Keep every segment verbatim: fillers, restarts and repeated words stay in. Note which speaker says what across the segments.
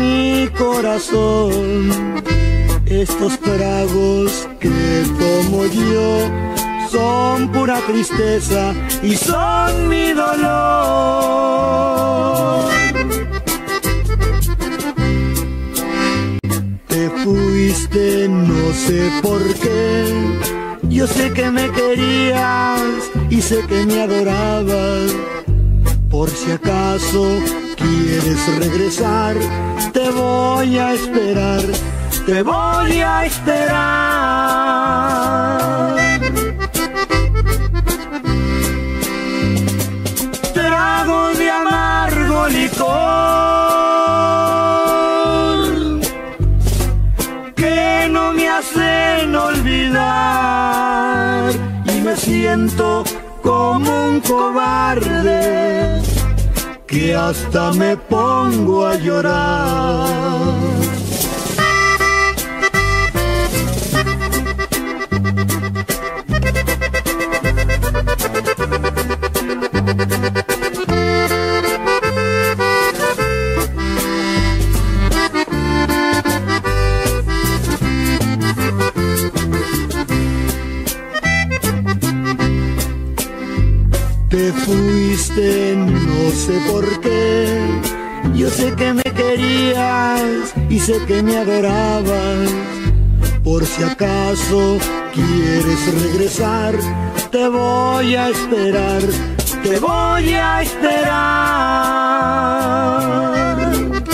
Speaker 1: mi corazón estos tragos que tomo yo son pura tristeza y son mi dolor. Te fuiste, no sé por qué. Yo sé que me querías y sé que me adorabas. Por si acaso quieres regresar, te voy a esperar, te voy a esperar. Trago de amargo licor que no me hacen olvidar y me siento como un cobarde que hasta me pongo a llorar. Te fuiste, no sé por qué. Yo sé que me querías y sé que me adorabas. Por si acaso quieres regresar, te voy a esperar, te voy a esperar.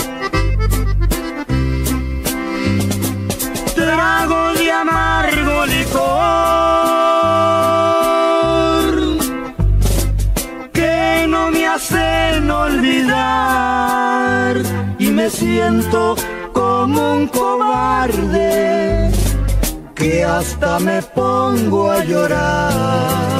Speaker 1: Trago de amargo licor hacen olvidar y me siento como un cobarde que hasta me pongo a llorar.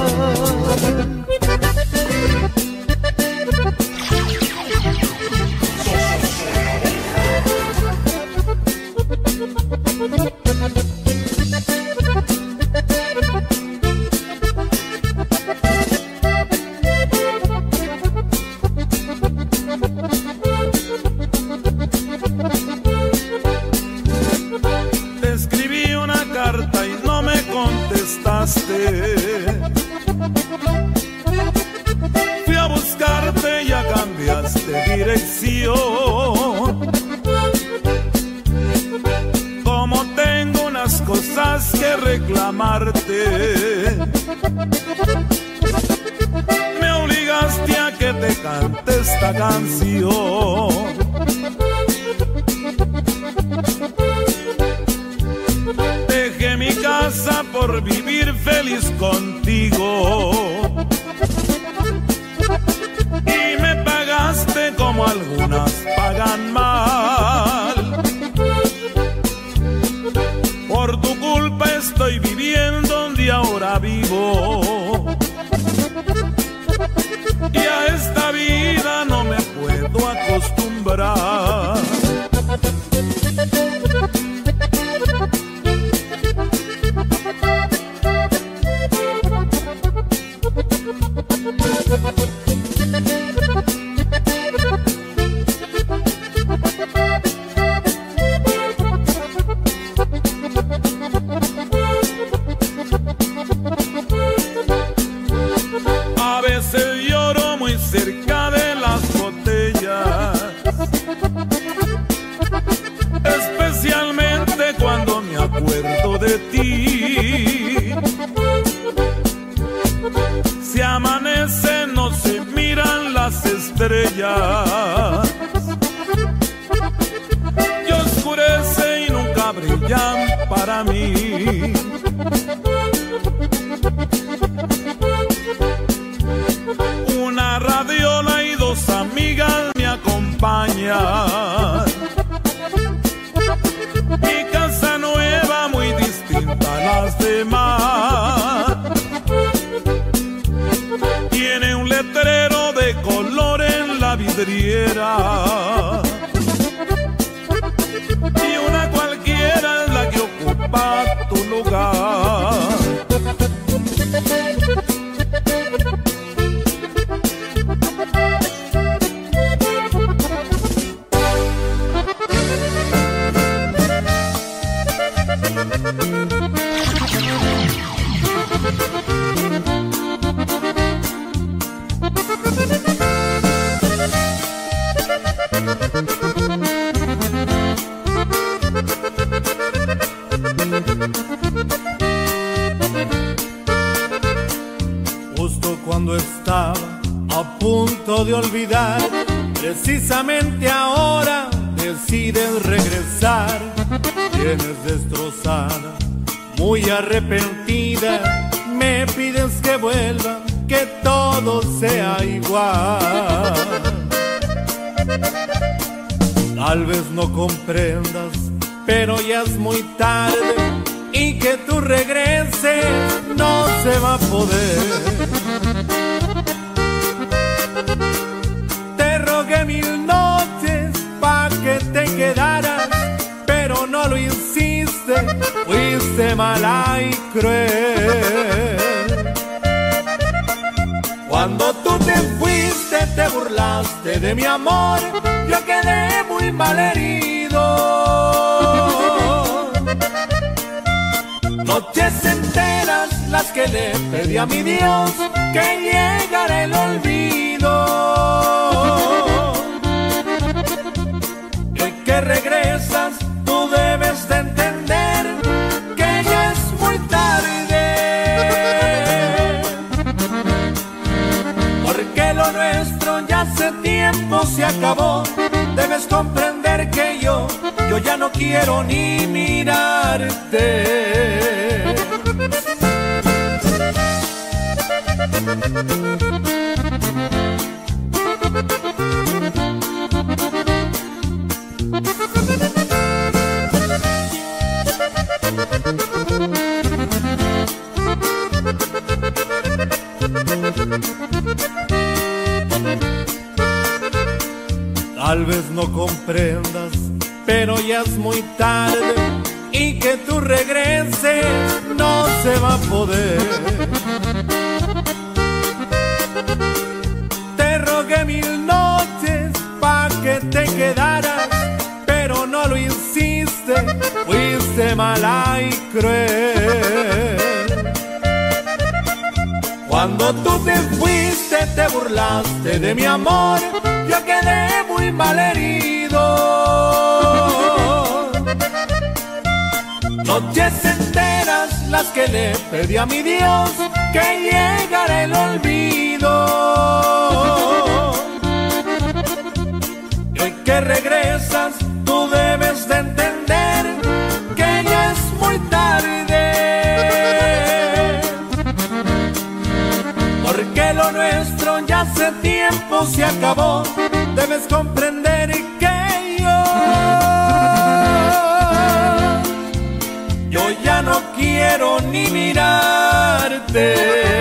Speaker 2: Fui a buscarte y ya cambiaste dirección. Como tengo unas cosas que reclamarte, me obligaste a que te cante esta canción. Dejé mi casa por vivir feliz contigo y me pagaste como algunas pagan mal. Por tu culpa estoy viviendo donde ahora vivo y a esta vida no me puedo acostumbrar. A veces lloro muy cerca de las botellas, especialmente cuando me acuerdo de ti. Si amanece no se miran las estrellas y oscurece y nunca brillan para mí. Una radiola y dos amigas me acompañan. Mi casa nueva muy distinta a las demás. Tiene un letrero de color en la vidriera y una cualquiera es la que ocupa tu lugar.
Speaker 3: de olvidar, precisamente ahora decides regresar. Vienes destrozada, muy arrepentida, me pides que vuelva, que todo sea igual. Tal vez no comprendas, pero ya es muy tarde, y que tú regreses no se va a poder. Te rogué mil noches pa' que te quedaras, pero no lo hiciste, fuiste mala y cruel. Cuando tú te fuiste te burlaste de mi amor, yo quedé muy mal herido. Noches enteras las que le pedí a mi Dios que llegara el olvido. El que regresas tú debes de entender que ya es muy tarde, porque lo nuestro ya hace tiempo se acabó. Debes comprender que yo, yo ya no quiero ni mirarte. Tal vez no comprendas, pero ya es muy tarde, y que tú regreses no se va a poder. Te rogué mil noches pa' que te quedaras, pero no lo hiciste, fuiste mala y cruel. Cuando tú te fuiste te burlaste de mi amor, yo quedé muy mal herido. Noches enteras las que le pedí a mi Dios que llegara el olvido. El que regresas tú debes de entender que ya es muy tarde, porque lo nuestro ya hace tiempo se acabó. Debes comprender que yo, yo ya no quiero ni mirarte.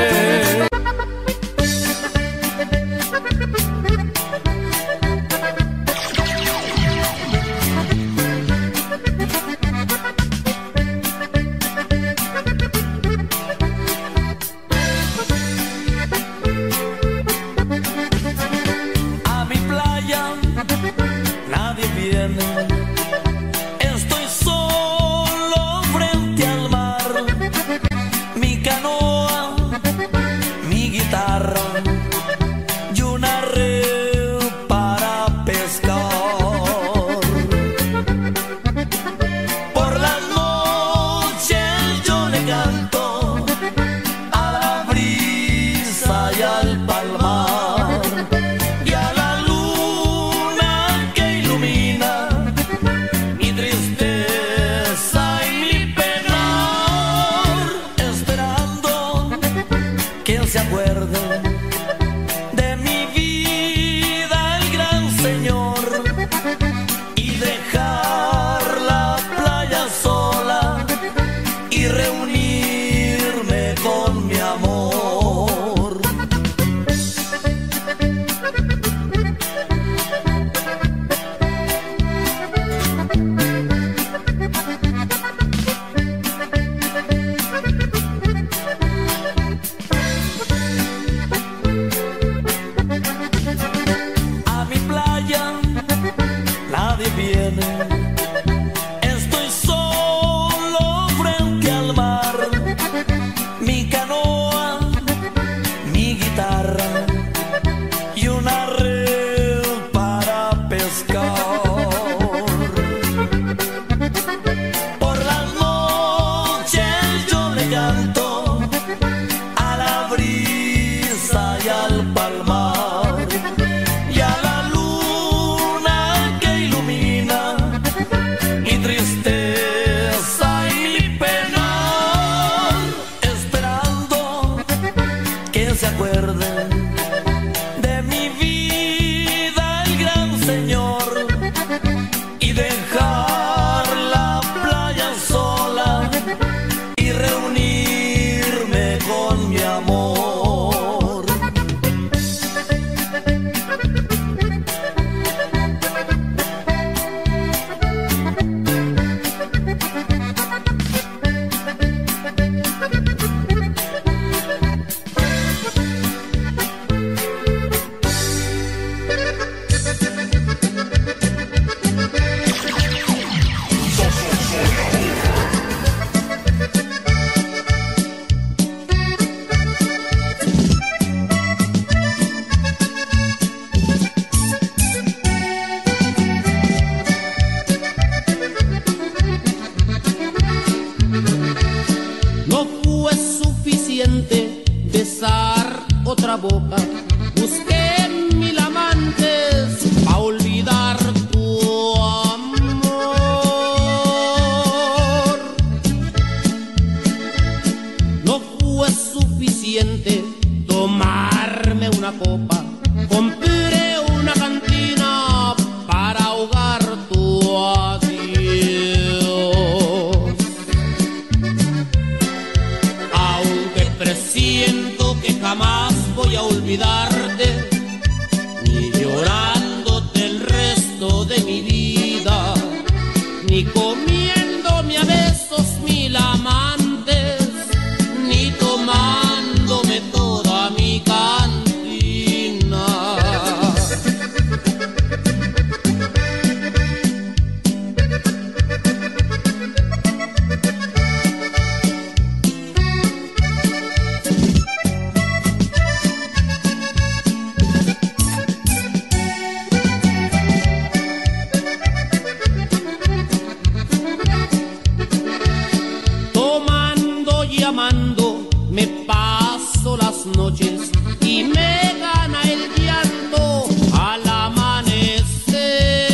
Speaker 4: Estoy solo frente al mar, mi canoa, mi guitarra y una red para pescar. Por las noches yo le canto a la brisa y al palmar, y a la luna que ilumina mi tristeza y mi penar, esperando que él se acuerde de mi vida, el gran Señor, y dejar la playa sola y reunirme con mi amor. A mi playa nadie viene, estoy solo frente al mar, mi canoa, mi guitarra y una red para pescar. Por las noches yo le canto a la brisa y al palmar,
Speaker 5: copa, compré una cantina para ahogar tu adiós. Aunque presiento que jamás voy a olvidarte, ni llorándote el resto de mi vida, ni comiéndome a besos mil amantes, ni tomándome toda mi cantina. Amando, me paso las noches y me gana el llanto al amanecer.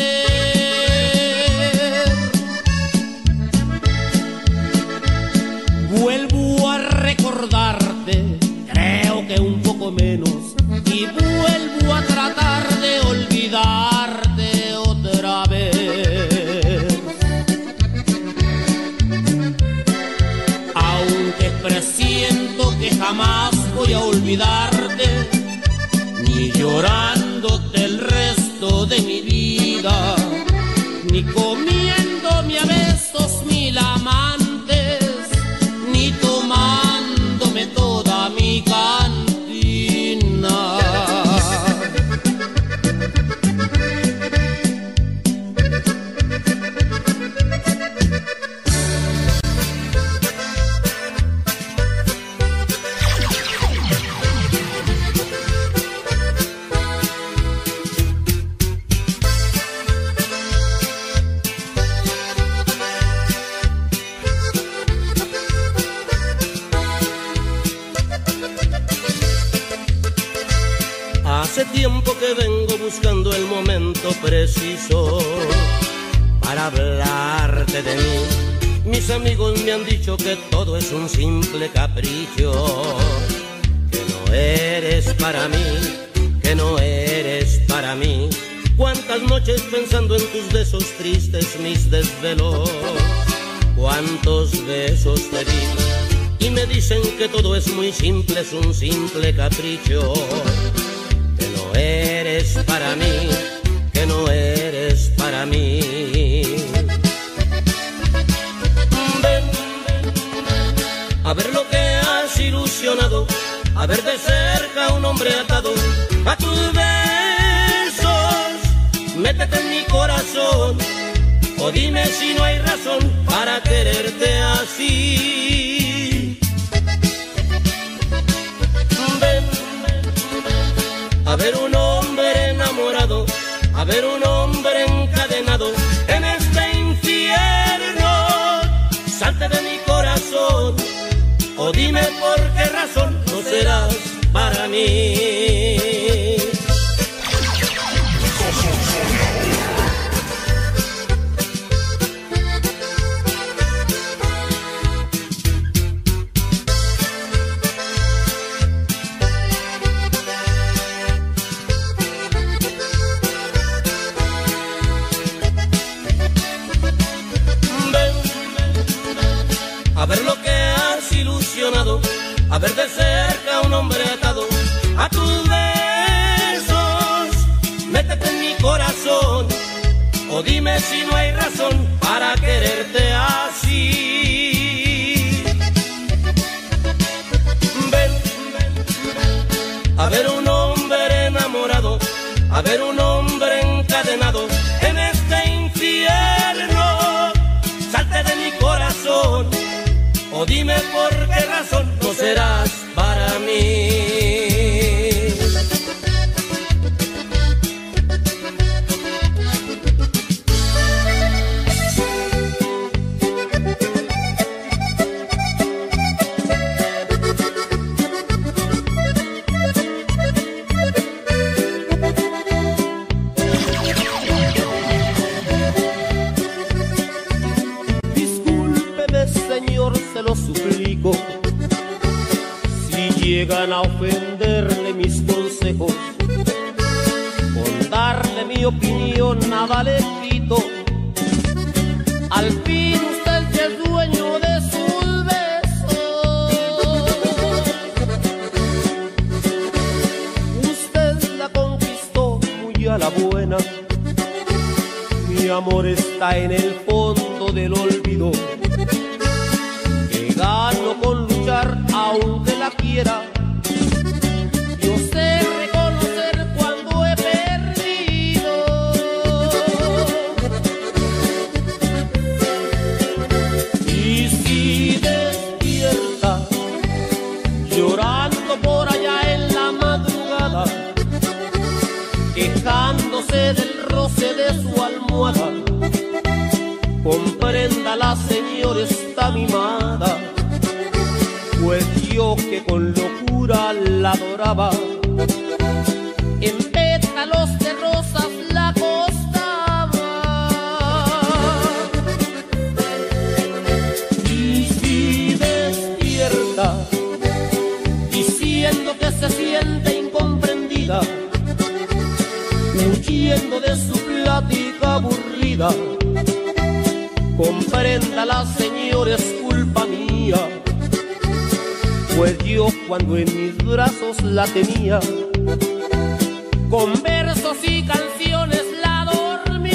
Speaker 5: Vuelvo a recordarte, creo que un poco menos, y vuelvo a tratar de olvidarte otra vez. Presiento que jamás voy a olvidarte, ni llorándote el resto de mi vida, ni comiéndome a besos mil amantes, ni tomándome toda mi cantina.
Speaker 6: Hace tiempo que vengo buscando el momento preciso para hablarte de mí. Mis amigos me han dicho que todo es un simple capricho, que no eres para mí, que no eres para mí. Cuántas noches pensando en tus besos tristes, mis desvelos, cuántos besos te di, y me dicen que todo es muy simple, es un simple capricho, que no eres para mí, que no eres para mí. Ven, a ver lo que has ilusionado, a ver de cerca un hombre atado a tus besos. Métete en mi corazón, o dime si no hay razón para quererte así. Ven, a ver un hombre enamorado, a ver un hombre encadenado en este infierno. Salte de mi corazón, o dime por qué razón no serás para mí. A ver lo que has ilusionado, a ver de cerca un hombre atado a tus besos. Métete en mi corazón, o dime si no hay razón para quererte así. Ven, a ver un hombre enamorado, a ver un hombre encadenado en este infierno. Salte de mi corazón, o dime por qué razón no serás para mí.
Speaker 5: Señor, se lo suplico, si llegan a ofenderle mis consejos, mi opinión nada le quito. Al fin usted ya es dueño de sus besos. Usted la conquistó muy a la buena. Mi amor está en el fondo del olvido, que gano con luchar aunque la quiera. Yo sé reconocer cuando he perdido. Y si despierta llorando por allá en la madrugada, quejándose del roce de su almohada, compréndala, señor, está mimada, pues yo que con locura la adoraba, en pétalos de rosas la acostaba. Y si despierta diciendo que se siente incomprendida, huyendo de su plática aburrida, compréndala, señor, es culpa mía, pues yo cuando en mis brazos la tenía, con versos y canciones la dormía.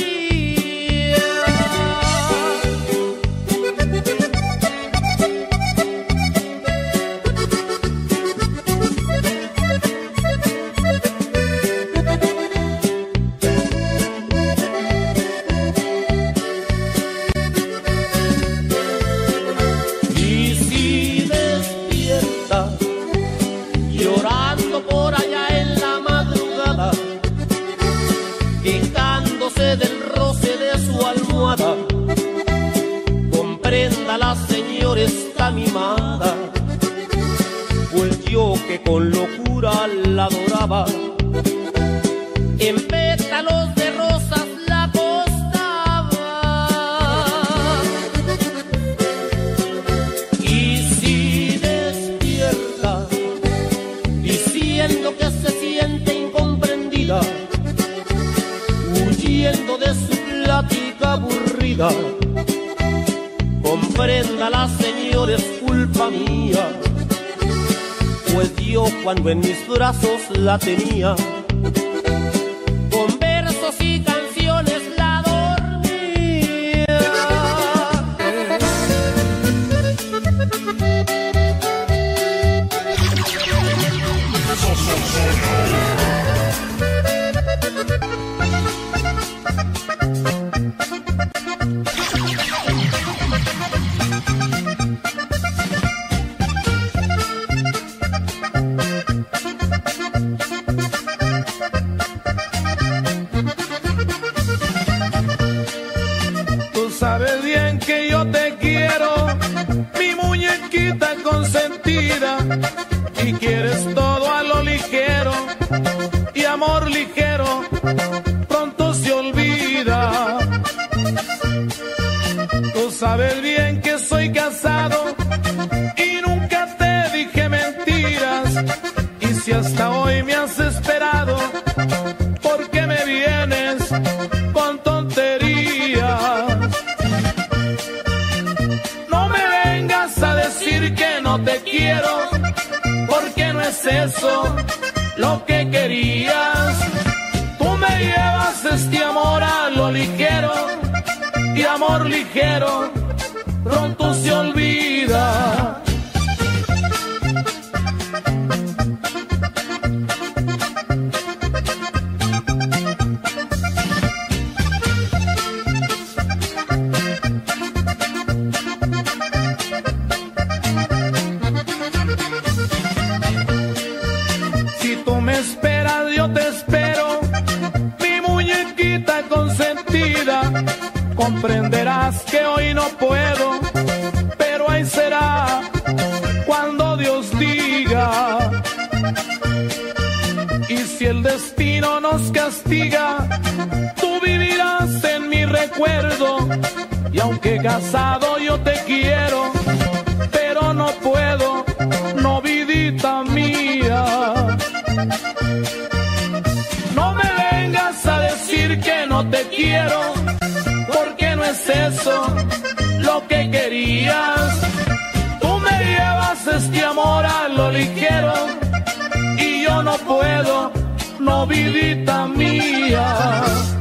Speaker 5: Del roce de su almohada, compréndala, señor, está mimada, pues yo que con locura la adoraba, en pétalos de rosas la acostaba. Y si despierta diciendo que se siente incomprendida, huyendo de su plática aburrida, compréndala, señor, es culpa mía, pues yo cuando en mis brazos la tenía, con versos y canciones la dormía.
Speaker 3: Sabes bien que yo te quiero, mi muñequita consentida, y quieres todo a lo ligero, y amor ligero pronto se olvida. Tú sabes bien que soy casado y nunca te dije mentiras, y si hasta hoy me has esperado, ¿por qué me vienes con tonterías? Que no te quiero, porque no es eso lo que querías. Tú me llevas este amor a lo ligero, y amor ligero pronto se olvida. Comprenderás que hoy no puedo, pero ahí será cuando Dios diga. Y si el destino nos castiga, tú vivirás en mi recuerdo. Y aunque casado yo te quiero, pero no puedo, no, vidita mía. No me vengas a decir decir que no te quiero, porque no es eso lo que querías. Tú me llevas este amor a lo ligero y yo no puedo, no, vidita mía.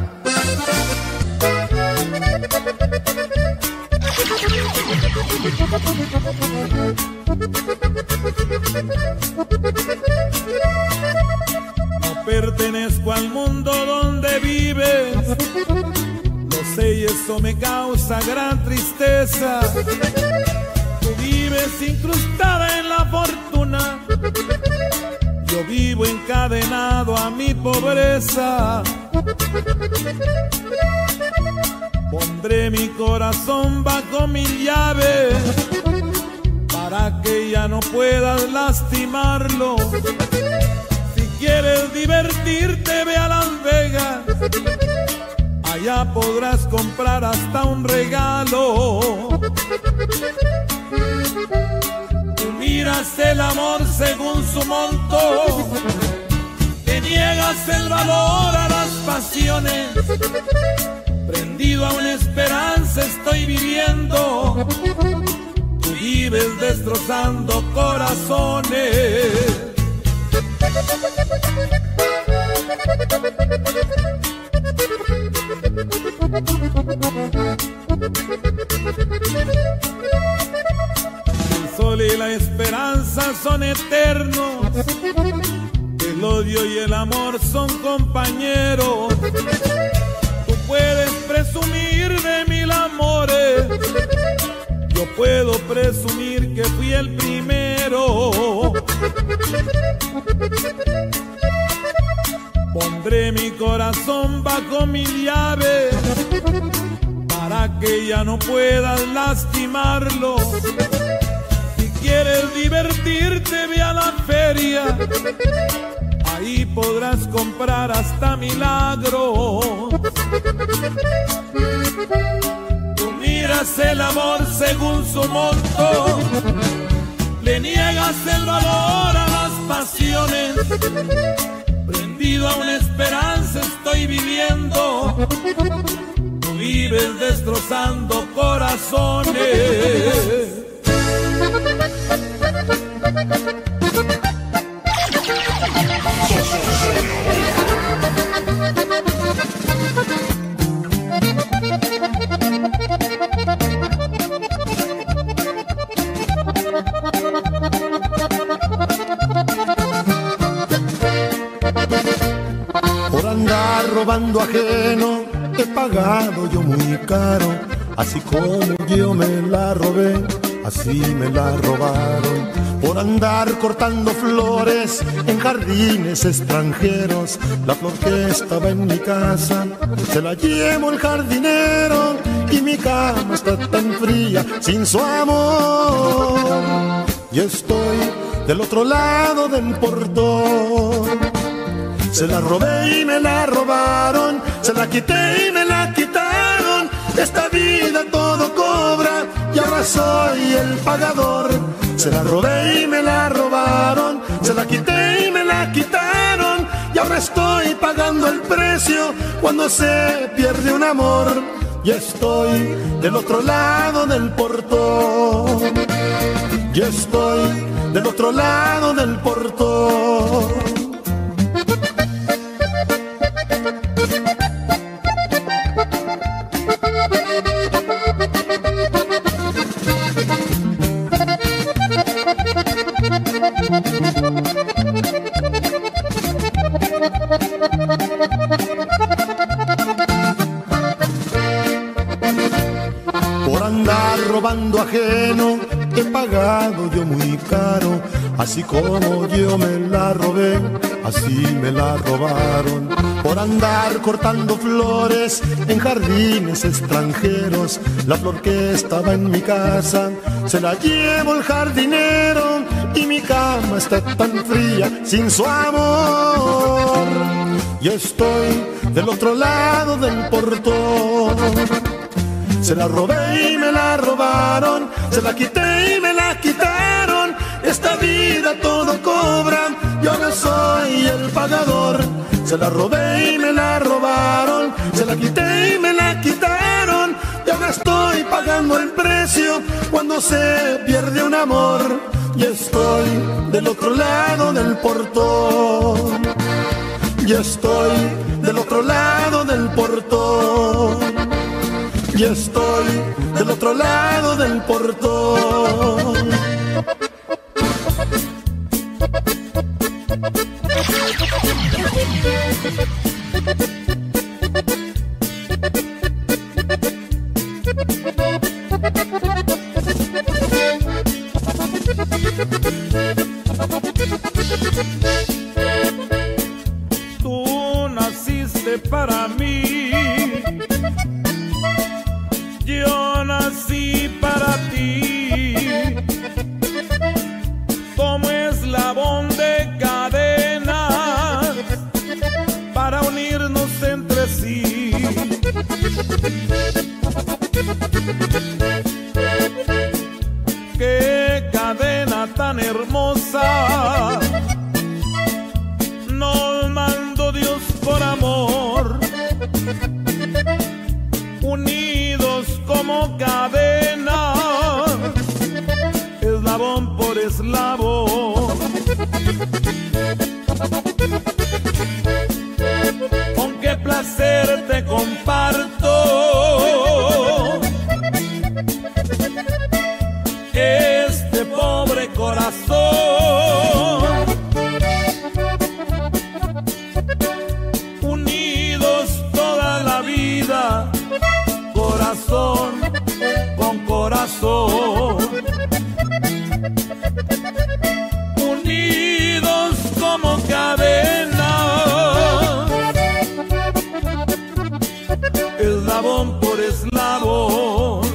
Speaker 2: No pertenezco al mundo donde vives, lo sé y eso me causa gran tristeza. Tú vives incrustada en la fortuna, yo vivo encadenado a mi pobreza. Pondré mi corazón bajo mi llave para que ya no puedas lastimarlo. Si quieres divertirte, ve a Las Vegas, allá podrás comprar hasta un regalo. Tú miras el amor según su monto, te niegas el valor a las pasiones. Prendido a una esperanza estoy viviendo, tú vives destrozando corazones. El sol y la esperanza son eternos, el odio y el amor son compañeros. Puedes presumir de mil amores, yo puedo presumir que fui el primero. Pondré mi corazón bajo mi llave para que ya no puedas lastimarlo. Si quieres divertirte, ve a la feria, ahí podrás comprar hasta milagros. Tú miras el amor según su monto, le niegas el valor a las pasiones. Prendido a una esperanza estoy viviendo, tú vives destrozando corazones.
Speaker 1: Por andar robando ajeno he pagado yo muy caro, así como yo me la robé, así me la robaron. Por andar cortando flores en jardines extranjeros, la flor que estaba en mi casa se la llevó el jardinero, y mi cama está tan fría sin su amor. Yo estoy del otro lado del portón, se la robé y me la robaron, se la quité y me la quitaron. Esta vida todo cobra y ahora soy el pagador. Se la robé y me la robaron, se la quité y me la quitaron, y ahora estoy pagando el precio cuando se pierde un amor. Y estoy del otro lado del portón, yo estoy del otro lado del portón. Por andar robando ajeno he pagado yo muy caro, así como yo me la robé, así me la robaron. Por andar cortando flores en jardines extranjeros, la flor que estaba en mi casa se la llevó el jardinero, y mi cama está tan fría sin su amor. Yo estoy del otro lado del portón, se la robé y me la robaron, se la quité y me la quitaron. Esta vida todo cobra yo ahora soy el pagador. Se la robé y me la robaron, se la quité y me la quitaron, y ahora estoy pagando el precio cuando se pierde un amor. Y estoy del otro lado del portón, y estoy del otro lado del portón, y estoy del otro lado del portón.
Speaker 2: Tú naciste para mí, yo nací para ti, como eslabón de cadena para unirnos entre sí. Qué cadena tan hermosa nos mandó Dios por amor, unidos como cadena, eslabón por eslabón. Con qué placer te comparto este pobre corazón, unidos toda la vida, corazón con corazón, unidos como cadena, eslabón por eslabón.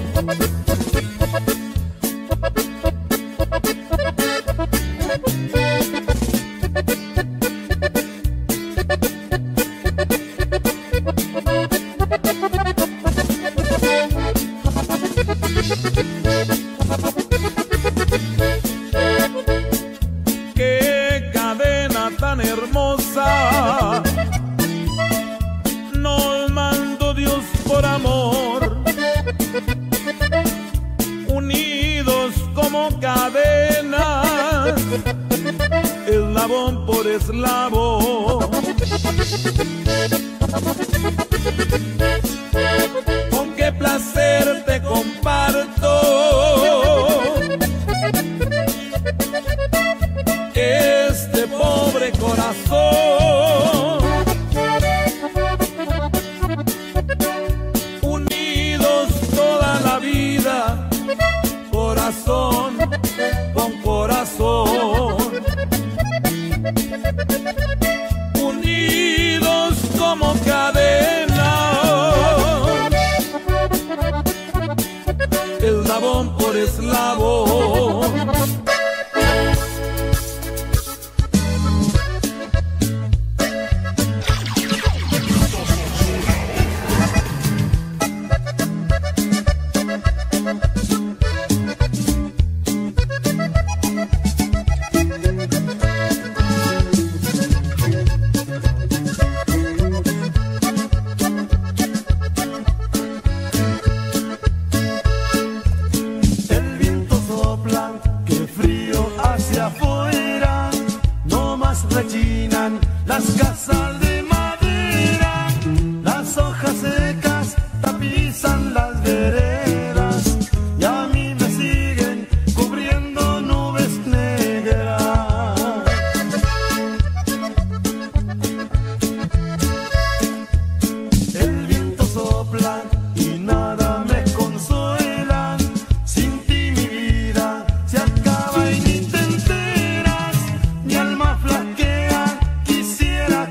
Speaker 2: Qué cadena tan hermosa nos mandó Dios por amor, unidos como cadena, eslabón por eslabón. Con qué placer te comparto este pobre corazón, unidos toda la vida, corazón con corazón, unidos como cadena, eslabón por eslabón.
Speaker 1: Rechinan las casas de madera, las hojas secas tapizan las veredas, y a mí me siguen cubriendo nubes negras. El viento sopla y nada me consuela, sin ti mi vida se acaba y ni te enteras. Mi alma flaquea, quisiera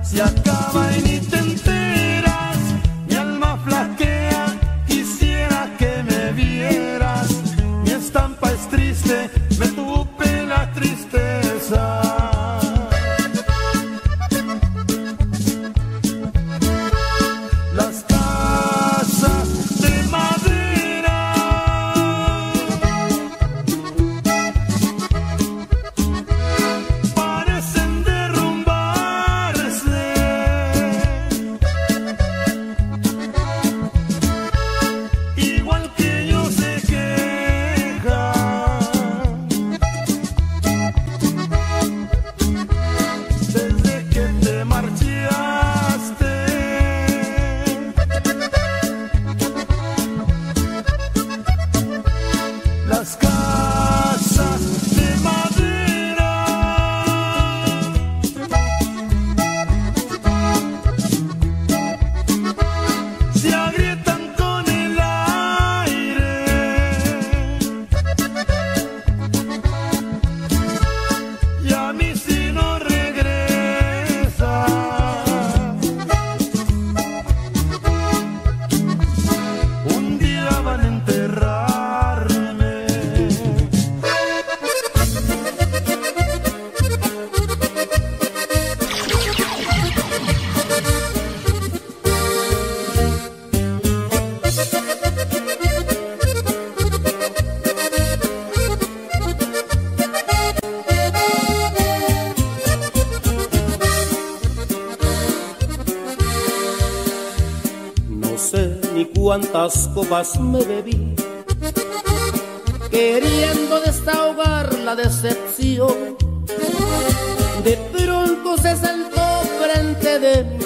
Speaker 1: se acaba y ni te enteras. Mi alma flaquea, quisiera que me vieras. Mi estampa es triste, me tupe la tristeza. Las casas de madera parecen derrumbarse. Igual que yo se queja. Desde que te marchaste, las casas de madera se agrietan con el aire y a mí si no regresa un día van a enterrarme.
Speaker 5: No sé ni cuántas copas me bebí, queriendo desahogar la decepción. De pronto se sentó frente de mí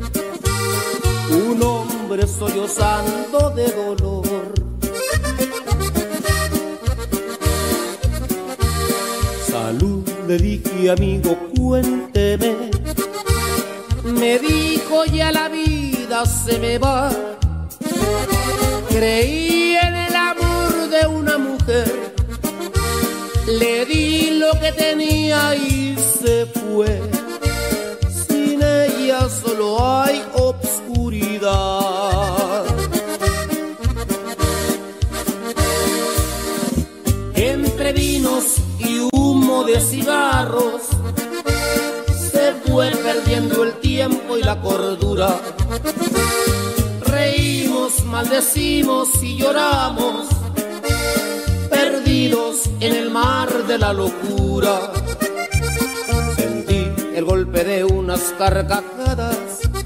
Speaker 5: un hombre sollozando de dolor. Salud, le dije, amigo, cuénteme. Me dijo, ya la vida se me va. Creí en el amor de una mujer, le di lo que tenía y se fue. Sin ella solo hay obscuridad. Entre vinos y humo de cigarros se fue perdiendo el tiempo y la cordura. Reímos, maldecimos y lloramos, perdidos en el mar de la locura. Sentí el golpe de unas carcajadas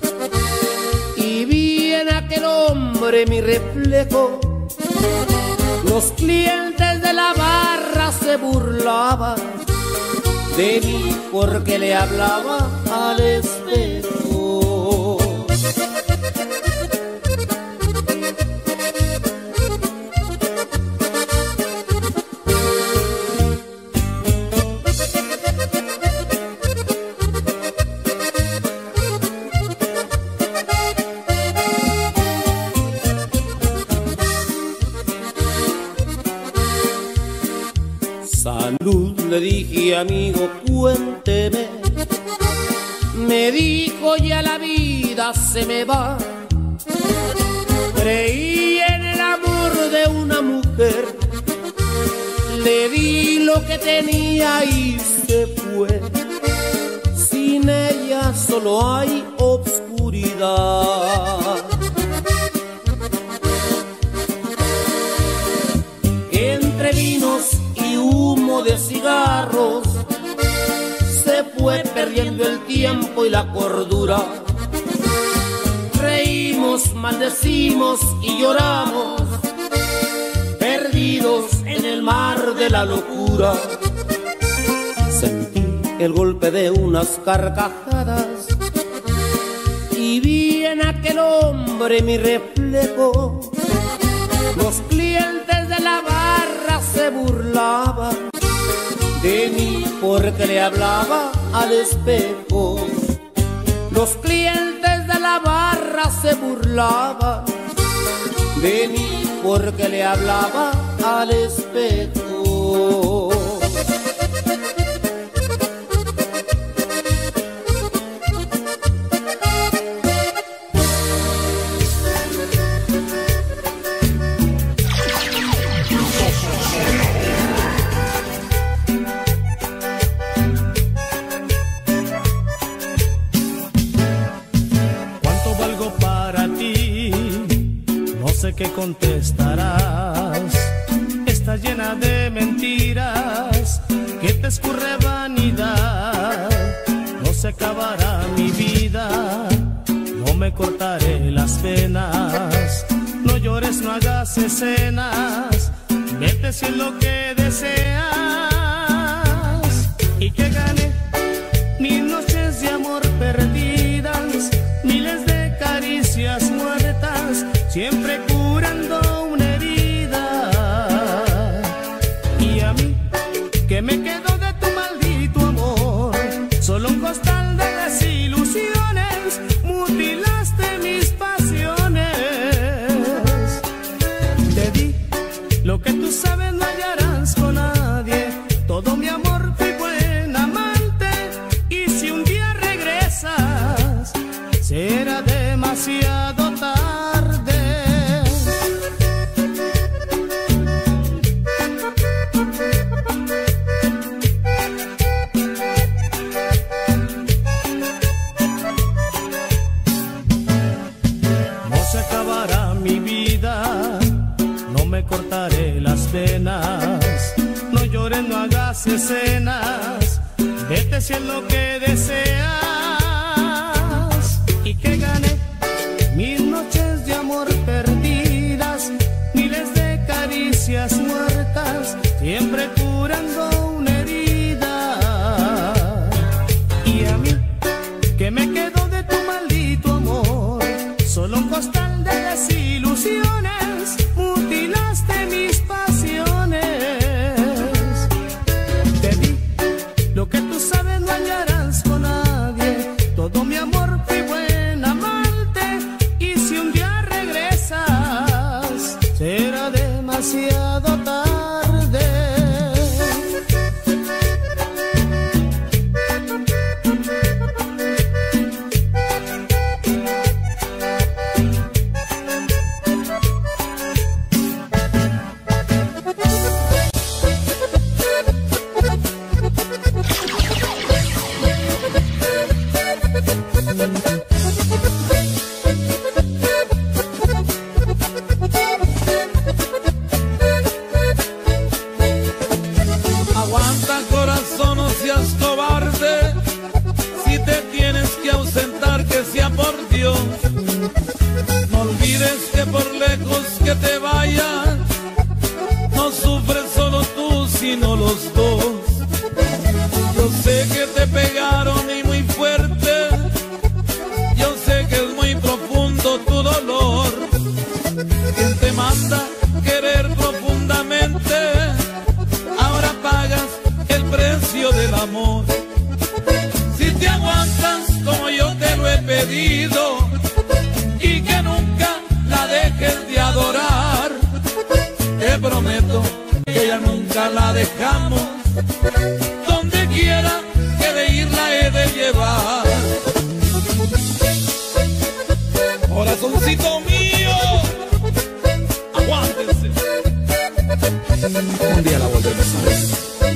Speaker 5: y vi en aquel hombre mi reflejo. Los clientes de la barra se burlaban de mí porque le hablaba al espejo. Salud, le dije, amigo, cuénteme. Me dijo, ya la vida se me va. Creí en el amor de una mujer, le di lo que tenía y se fue. Sin ella solo hay obscuridad. Entre vinos y humo de cigarros se fue perdiendo el tiempo y la cordura. Reímos, maldecimos y lloramos, perdidos en el mar de la locura. Sentí el golpe de unas carcajadas y vi en aquel hombre mi reflejo. Los clientes de la barra se burlaban de mí porque le hablaba al espejo. Los clientes de la barra se burlaban de mí porque le hablaba al espejo.
Speaker 7: sé qué contestarás. Está llena de mentiras que te escurre vanidad. No se acabará mi vida, no me cortaré las venas. No llores, no hagas escenas, vete si es lo que deseas. Y que gane mil noches de amor perdidas, miles de caricias muertas, siempre curando una herida. Y a mí, que me quedo de tu maldito amor, solo un costal de desilusiones, mutilaste mis pasiones. Te di lo que tú sabes no hallarás con nadie, todo mi amor fui buen amante, y si un día regresas, será demasiado tarde. No se acabará mi vida, no me cortaré las venas. No llores, no hagas escenas, vete si es lo que deseas. Y que gane mil noches de amor perdidas, miles de caricias muertas, siempre curando una herida. Y a mí, que me quedo de tu maldito amor, solo un costal de desilusiones, mutilaste mis pasiones. Te di lo que tú sabes no hallarás con nadie, todo mi amor fui buen amante, y si un día regresas, será demasiado tarde.
Speaker 2: Aguanta, corazón, no seas cobarde. Si te tienes que ausentar, que sea por Dios. No olvides que por lejos que te vayas, no sufres solo tú, sino los dos. Yo sé que te pegaron y muy fuerte, yo sé que es muy profundo tu dolor. ¿Quién te manda querer profundamente? Ahora pagas el precio del amor. Si te aguantas como yo te lo he pedido, y que nunca la dejes de adorar, te prometo que ya nunca la dejamos. Donde quiera que de ir la he de llevar. Corazoncito mío, aguántense. Un día la volveremos a ver.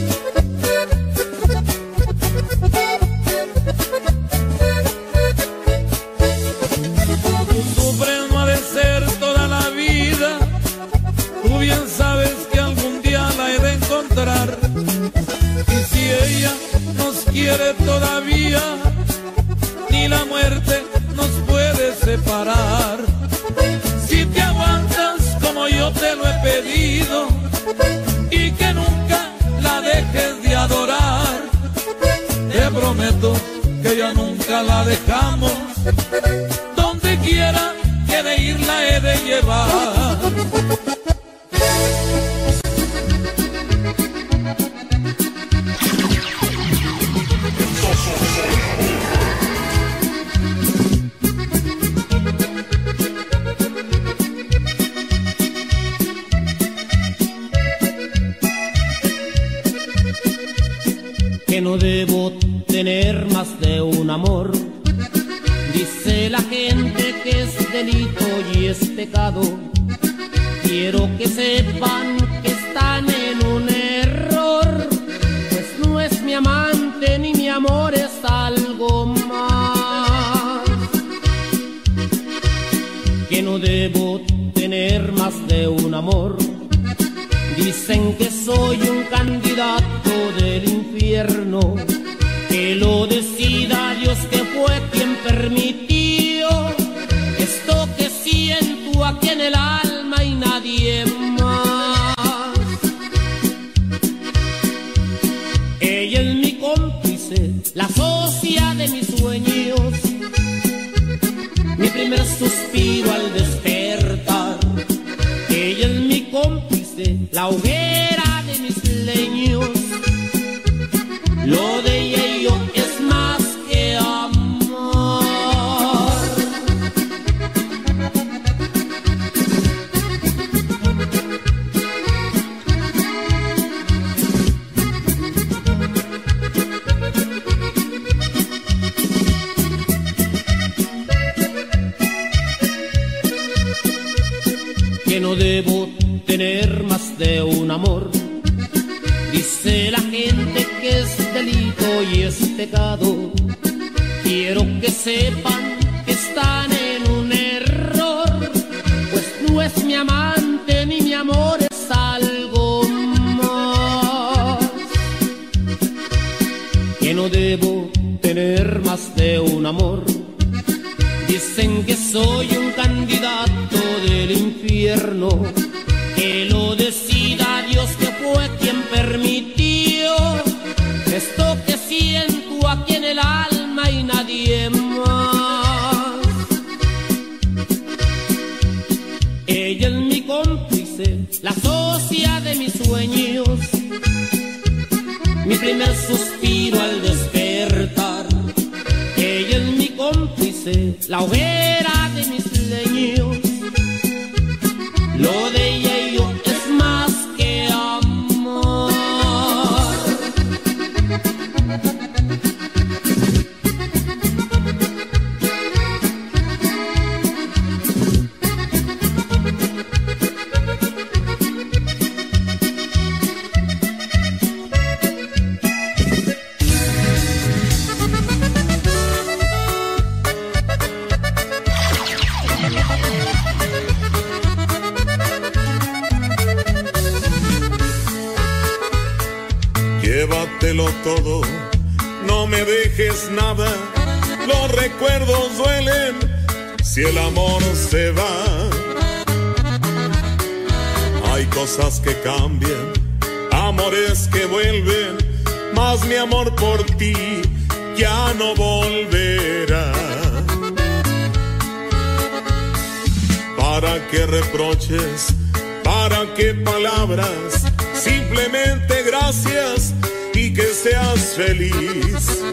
Speaker 2: Tú sufres, no ha de ser toda la vida. Tú bien sabes que algún día la he de encontrar. Y si ella nos quiere todavía, ni la muerte nos puede separar. Si te aguantas como yo te lo he pedido, y que nunca la dejes de adorar, te prometo que ya nunca la dejamos. Donde quiera que de ir la he de llevar.
Speaker 5: Que no debo tener más de un amor. Dice la gente que es delito y es pecado. Quiero que sepan que están en un error, pues no es mi amante ni mi amor, es algo más. Que no debo tener tener más de un amor. Dicen que soy un candidato del infierno, que lo decida Dios, que fue quien permitió esto que siento aquí en el alma y nadie más. Ella es mi cómplice, la socia de mis sueños, mi primer suspiro al despertar. Ella es mi cómplice, la hoguera de mis leños. Lo de ella y yo es más que amor. Que no debo tener más de un amor. Dice la gente que es delito y es pecado. Quiero que sepan que están en un error, pues no es mi amante ni mi amor, es algo más. Que no debo tener más de un amor. Dicen que soy un candidato del infierno, que lo decida Dios, que fue quien permitió esto que siento aquí en el alma y nadie más. Ella es mi cómplice, la socia de mis sueños, mi primer suspiro al despertar. Ella es mi cómplice, la hoguera de mis leños. Lo de ella y yo es más que amor.
Speaker 2: Llévatelo todo, no me dejes nada. Los recuerdos duelen si el amor se va. Hay cosas que cambian, amores que vuelven, mas mi amor por ti ya no volverá. ¿Para qué reproches? ¿Para qué palabras? Simplemente gracias y que seas feliz.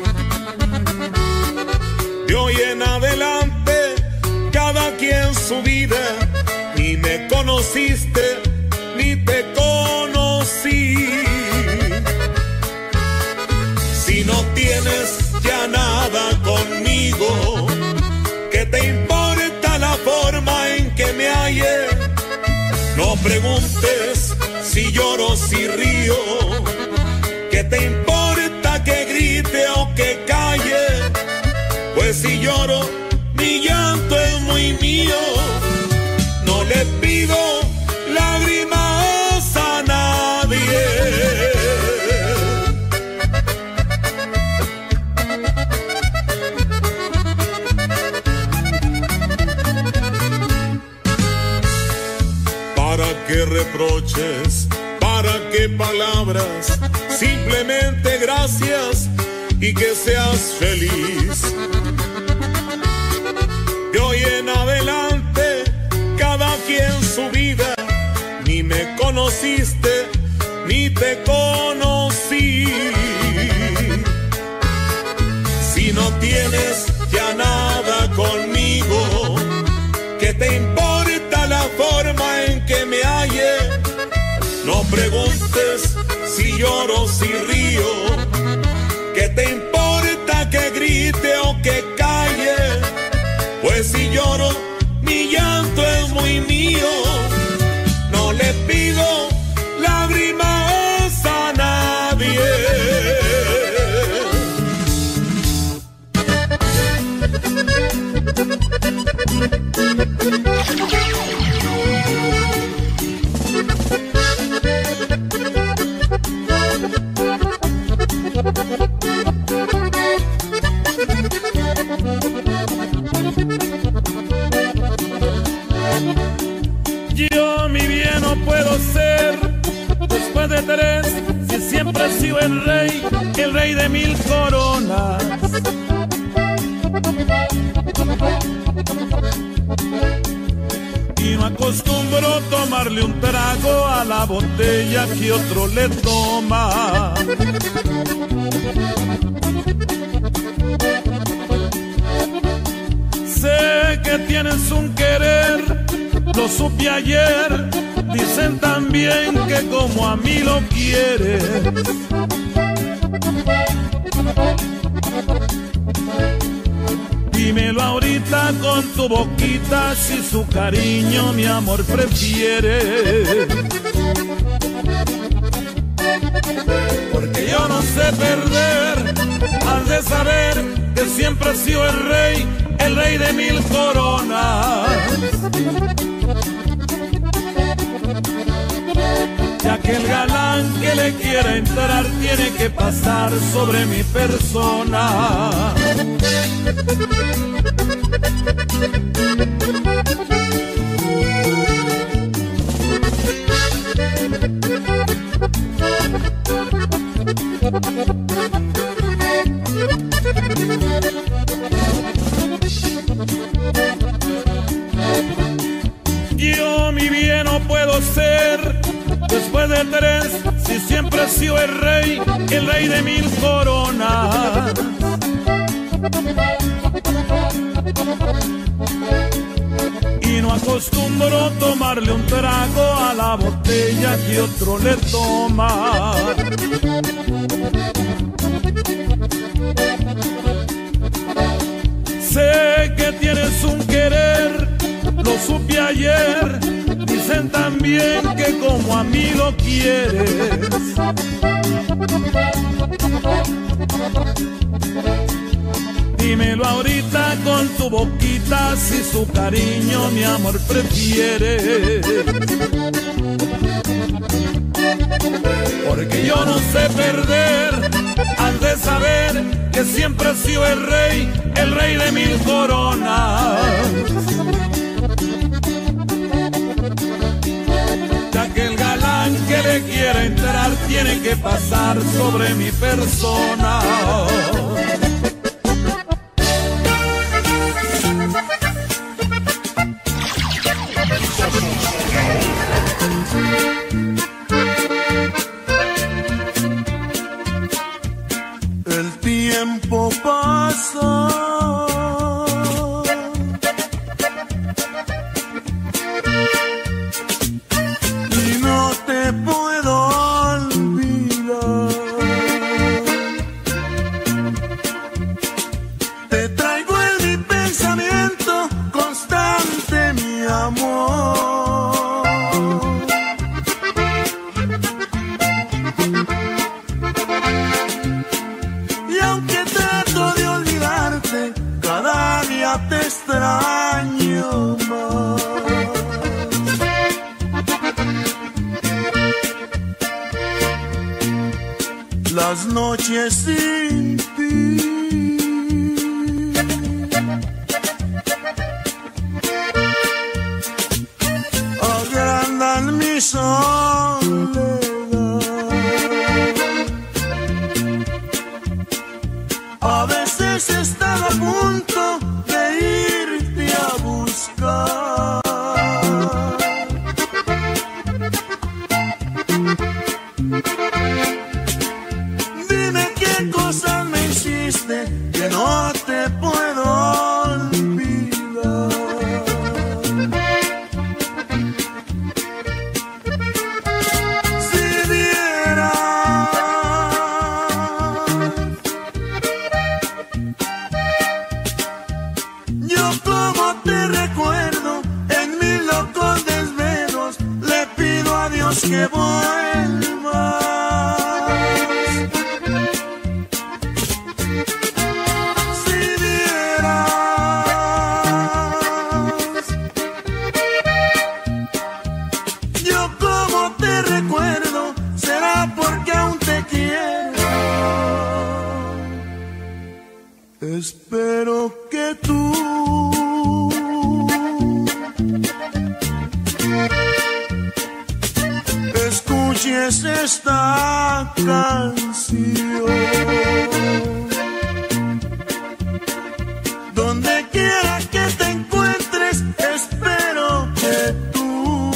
Speaker 2: De hoy en adelante, cada quien su vida. Ni me conociste, ni te conocí. Si no tienes ya nada conmigo, ¿qué te importa la forma en que me hallé? No preguntes si lloro, si río. ¿Qué te importa que grite o que calle? Pues si lloro, mi llanto es muy mío. No le pido lágrimas a nadie. ¿Para qué reproches? ¿Para qué palabras? Simplemente gracias y que seas feliz. De hoy en adelante, cada quien su vida. Ni me conociste, ni te conocí. Si no tienes ya nada conmigo, ¿qué te importa la forma en que me hallé? No preguntes si lloro, si río. ¿Qué te importa que grite o que calle? Pues si lloro, mi llanto es muy mío. No le pido lágrimas a nadie. sido el rey, el rey de mil coronas. Y no acostumbro tomarle un trago a la botella que otro le toma. Sé que tienes un querer, lo supe ayer. Dicen también que como a mí lo quieres. Dímelo ahorita con tu boquita si su cariño mi amor prefiere. Porque yo no sé perder, has de saber que siempre he sido el rey, el rey de mil coronas. Ya que el galán que le quiera entrar tiene que pasar sobre mi persona. Yo mi bien no puedo ser después de tres, si siempre he sido el rey, el rey de mil coronas. Y no acostumbro tomarle un trago a la botella que otro le toma. Sé que tienes un querer, lo supe ayer. Dicen también que como a mí lo quieres. Dímelo ahorita con tu boquita si su cariño mi amor prefiere. Porque yo no sé perder, has de saber que siempre he sido el rey, el rey de mil coronas. Que el galán que le quiera entrar tiene que pasar sobre mi persona.
Speaker 1: El tiempo pasa las noches sin ti. Agrandan mi soledad. A veces estaba a punto de irte a buscar. Cosas me hiciste que no te puedo olvidar. Si vieras yo como te recuerdo en mis locos desvelos, le pido a Dios que vuelva. Espero que tú escuches esta canción. Donde quiera que te encuentres, espero que tú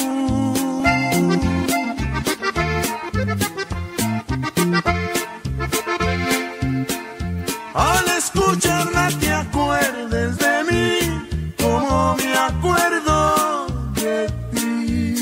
Speaker 1: al escucharla te acuerdes de mí como me acuerdo de ti.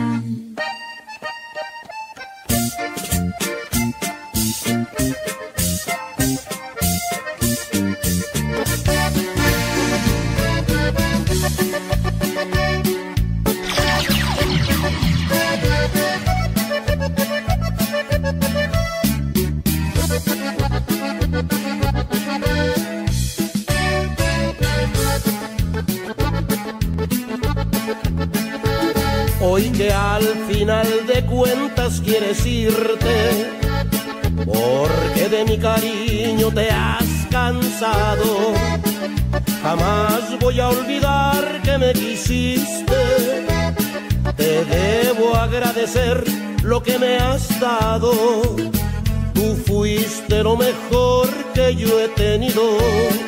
Speaker 6: Hoy que al final de cuentas quieres irte, porque de mi cariño te has cansado, jamás voy a olvidar que me quisiste. Te debo agradecer lo que me has dado, tú fuiste lo mejor que yo he tenido.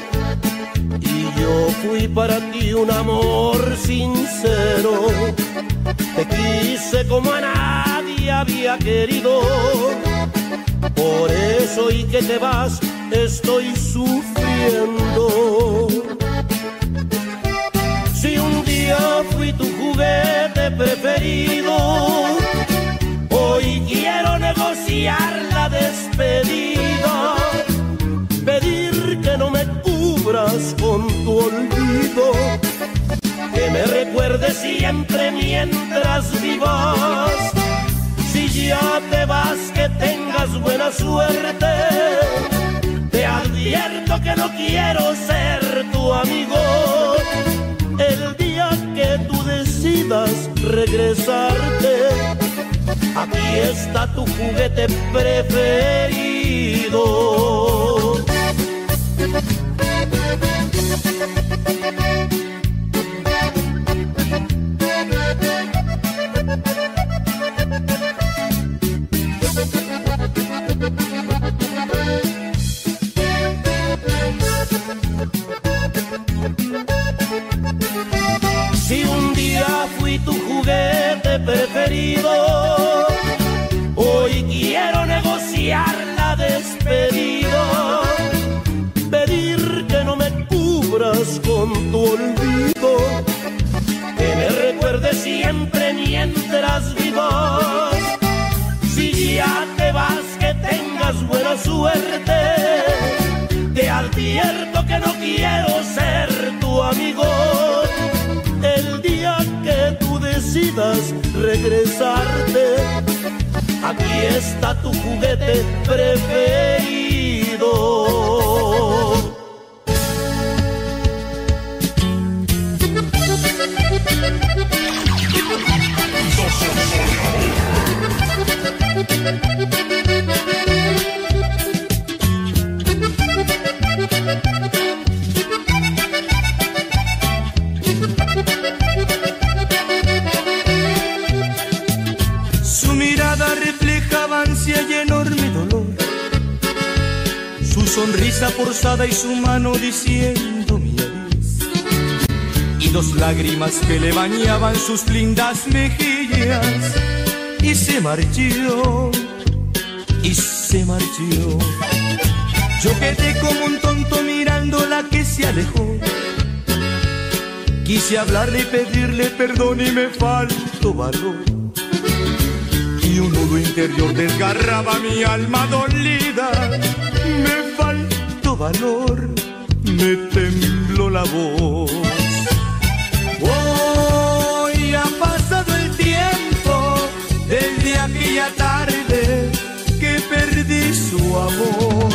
Speaker 6: Y yo fui para ti un amor sincero, te quise como a nadie había querido. Por eso hoy que te vas estoy sufriendo. Si un día fui tu juguete preferido, hoy quiero negociar la despedida, pedir que no me cubras con tu olvido, que me recuerdes siempre mientras vivas. Si ya te vas, que tengas buena suerte. Te advierto que no quiero ser tu amigo. El día que tú decidas regresarte, aquí está tu juguete preferido. Si un día fui tu juguete preferido, hoy quiero negociar la despedida, pedir que no me cubras con tu olvido, que me recuerdes siempre mientras vivas. Si ya te vas, que tengas buena suerte. Te advierto que no quiero ser tu amigo. El día que tú decidas regresarte, aquí está tu juguete preferido.
Speaker 1: Su mirada reflejaba ansia y enorme dolor, su sonrisa forzada y su mano diciendo mi adiós, y dos lágrimas que le bañaban sus lindas mejillas. Y se marchó, y se marchó. Yo quedé como un tonto mirándola que se alejó. Quise hablarle y pedirle perdón y me faltó valor, y un nudo interior desgarraba mi alma dolida. Me faltó valor, me tembló la voz. Hoy ha pasado el tiempo desde aquella tarde que perdí su amor,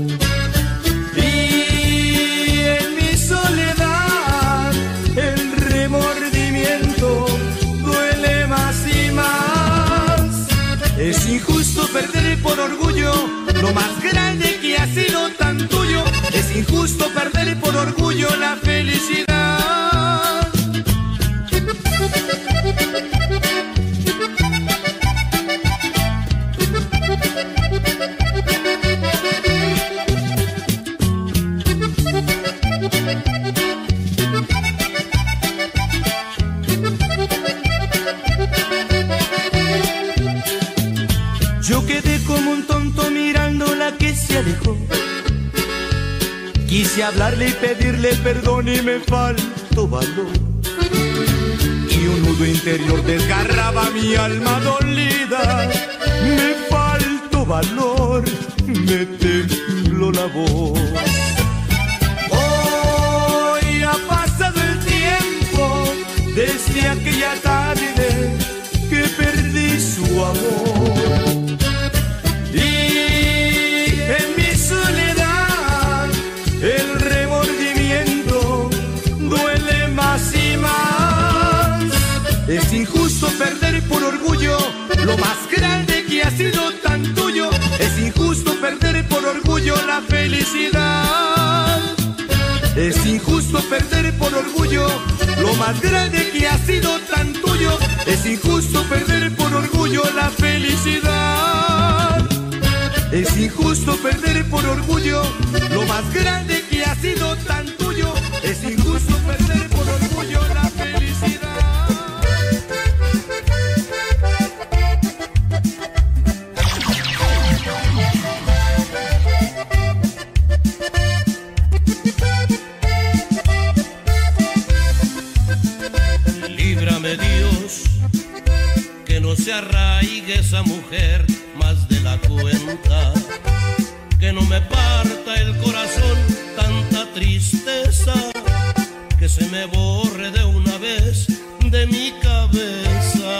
Speaker 1: y en mi soledad el remordimiento duele más y más. Es injusto perder por orgullo lo más grande que ha sido tan tuyo. Es injusto perder por orgullo la felicidad. se alejó. Quise hablarle y pedirle perdón y me faltó valor. Y un nudo interior desgarraba mi alma dolida. Me faltó valor, me tembló la voz. Hoy ha pasado el tiempo desde aquella tarde que perdí su amor. Y en mi soledad el remordimiento duele más y más. Es injusto perder por orgullo lo más grande que ha sido tan tuyo. Es injusto perder por orgullo la felicidad. Es injusto perder por orgullo lo más grande que ha sido tan tuyo. Es injusto perder por orgullo la felicidad. Es injusto perder por orgullo lo más grande que ha sido tan tuyo. Es injusto perder por orgullo la felicidad.
Speaker 6: Líbrame Dios, que no se arraigue esa mujer más de la cuenta, que no me parta el corazón tanta tristeza, que se me borre de una vez de mi cabeza.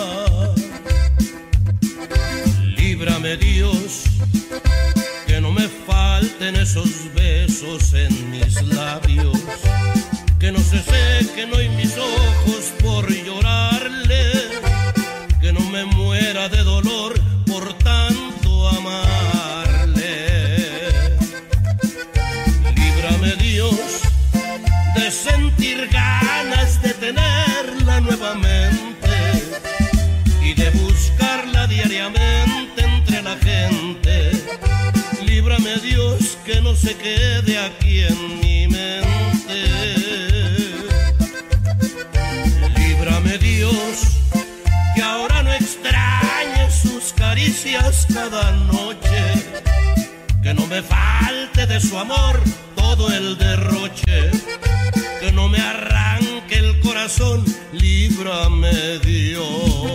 Speaker 6: Líbrame Dios, que no me falten esos besos en mis labios, que no se sequen hoy mis ojos por llorarle, que no me muera de dolor por tanto amarle. Líbrame Dios de sentir ganas de tenerla nuevamente y de buscarla diariamente entre la gente. Líbrame Dios que no se quede aquí en mi mente. Líbrame Dios que ahora no extrañe sus caricias cada noche, que no me falte de su amor todo el derroche, que no me arranque el corazón. Líbrame Dios.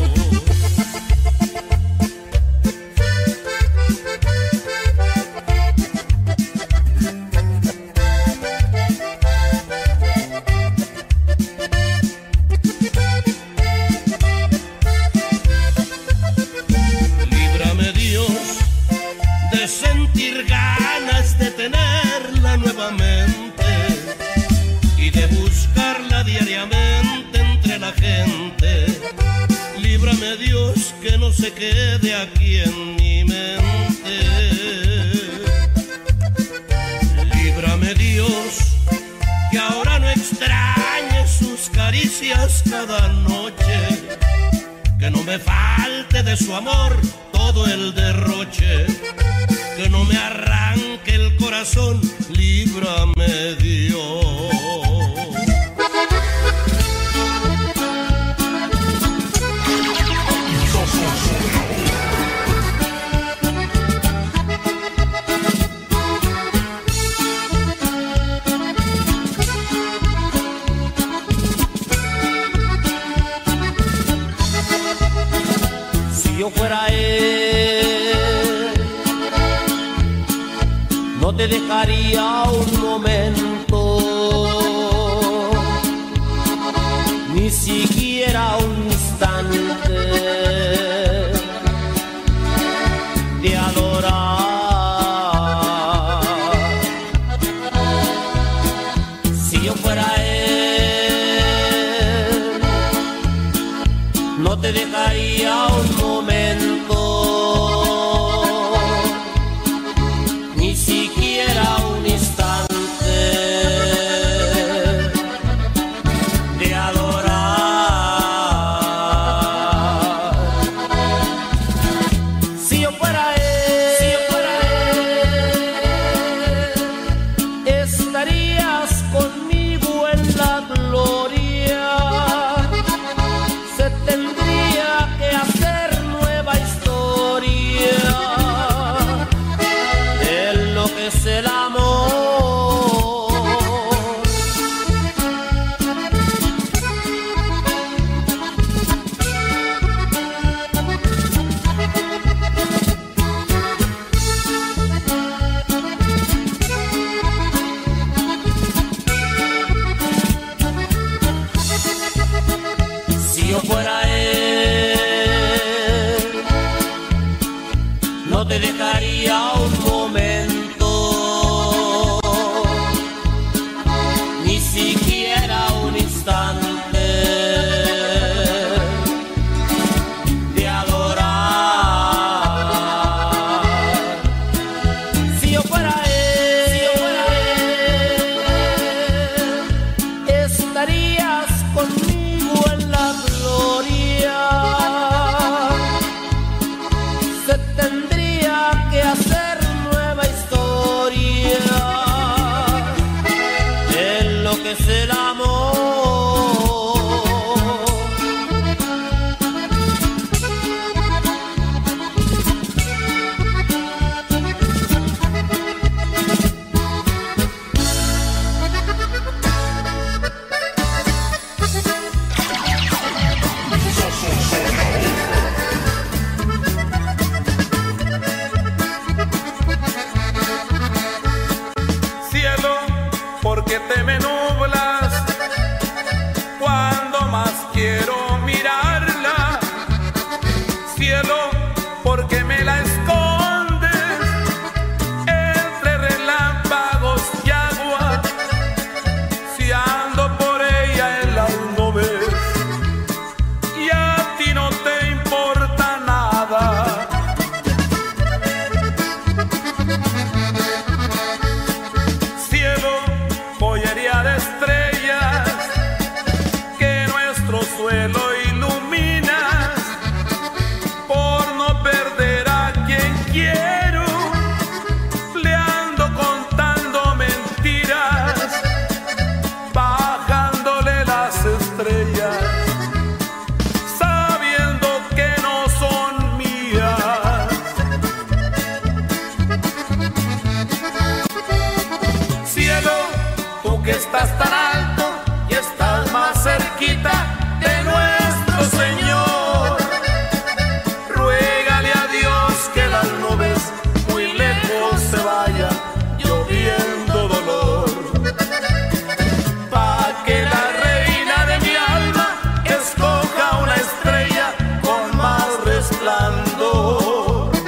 Speaker 6: Sentir ganas de tenerla nuevamente y de buscarla diariamente entre la gente. Líbrame Dios que no se quede aquí en mi mente. Líbrame Dios que ahora no extrañe sus caricias cada noche, que no me falte de su amor todo el derroche, que no me arranque el corazón. Líbrame Dios.
Speaker 5: Si yo fuera él, no te dejaría un momento, ni siquiera un instante de adorar. Si yo fuera él, no te dejaría un momento, ni siquiera un instante de adorar. Si yo fuera él, si yo fuera él, estarías conmigo en la gloria. Se tendría que hacer
Speaker 4: yo fuera él, no te dejaría un momento, ni siquiera un instante de adorar. Si yo fuera él, si yo fuera él, estarías conmigo en la gloria. Se tendría que hacer nueva historia en lo que es el amor.
Speaker 2: Cielo, porque te me nublas cuando más quiero mirarla. Cielo, porque me la escondes entre relámpagos y agua. Si ando por ella en las nubes y a ti no te importa nada. Cielo, joyería de estrellas que nuestro suelo iluminas, por no perder a quien quiero, le ando contando mentiras, bajándole las estrellas, sabiendo que no son mías. Cielo, tú que estás tan alto y estás más cerquita de nuestro Señor, ruégale a Dios que las nubes muy lejos se vayan, lloviendo dolor, pa' que la reina de mi alma escoja una estrella con más resplandor.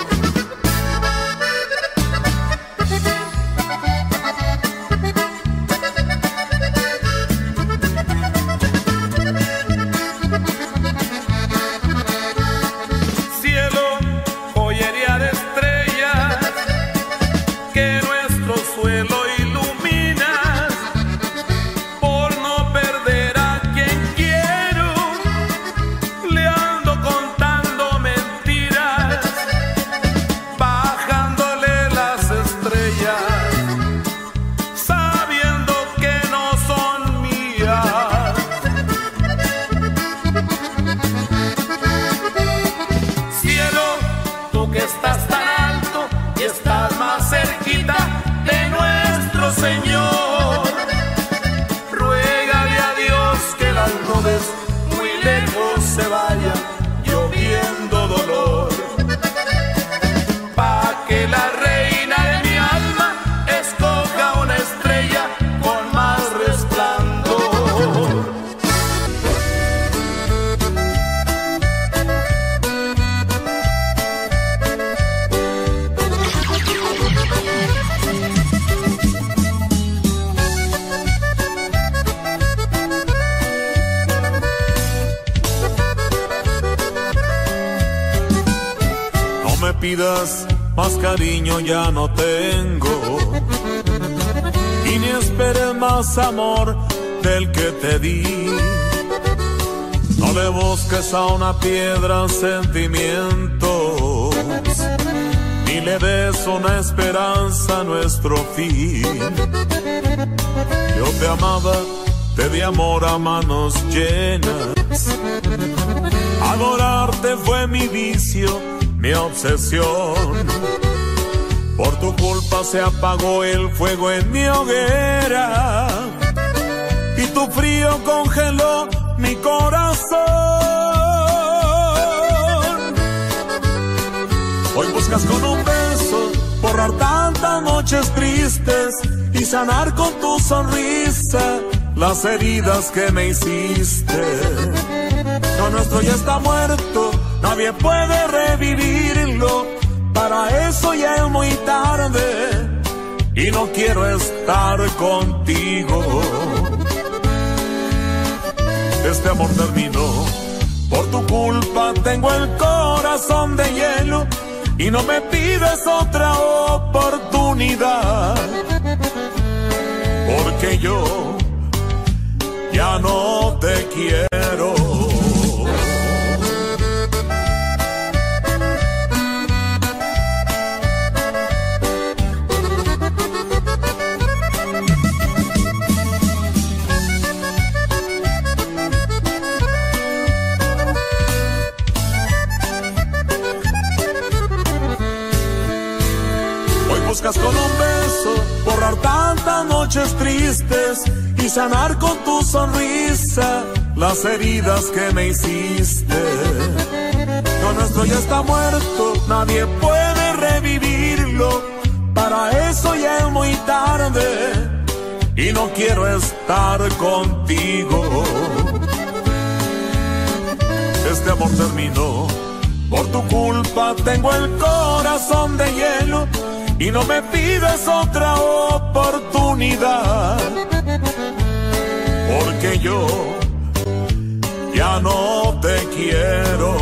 Speaker 2: Cielo, joyería de estrellas que nuestro suelo iluminas, por no perder a quien quiero, le ando contando mentiras, bajándole las estrellas, sabiendo que no son mías. Cielo, tú que estás tan alto y estás más cerquita de nuestro Señor, ruégale a Dios que las nubes muy lejos se vayan, lloviendo dolor, pa' que la reina de mi alma escoja una estrella con más resplandor.
Speaker 8: No me pidas más cariño, ya no tengo, y ni esperes más amor del que te di. No le busques a una piedra sentimientos, ni le des una esperanza a nuestro fin. Yo te amaba, te di amor a manos llenas, adorarte fue mi vicio, mi obsesión. Por tu culpa se apagó el fuego en mi hoguera y tu frío congeló mi corazón. Hoy buscas con un beso borrar tantas noches tristes y sanar con tu sonrisa las heridas que me hiciste. Lo nuestro ya está muerto, nadie puede revivirlo. Para eso ya es muy tarde y no quiero estar contigo. Este amor terminó, por tu culpa tengo el corazón de hielo y no me pides otra oportunidad, porque yo ya no te quiero. Buscas con un beso borrar tantas noches tristes y sanar con tu sonrisa las heridas que me hiciste. Lo nuestro ya está muerto, nadie puede revivirlo. Para eso ya es muy tarde y no quiero estar contigo. Este amor terminó, por tu culpa tengo el corazón de hielo y no me pides otra oportunidad, porque yo ya no te quiero.